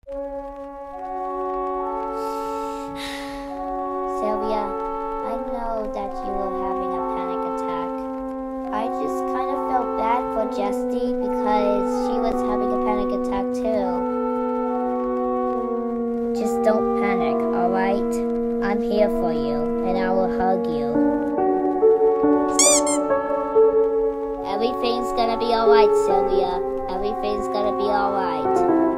Sylvia, I know that you were having a panic attack. I just kind of felt bad for Jessie because she was having a panic attack too. Just don't panic, alright? I'm here for you, and I will hug you. Everything's gonna be alright, Sylvia. Everything's gonna be alright.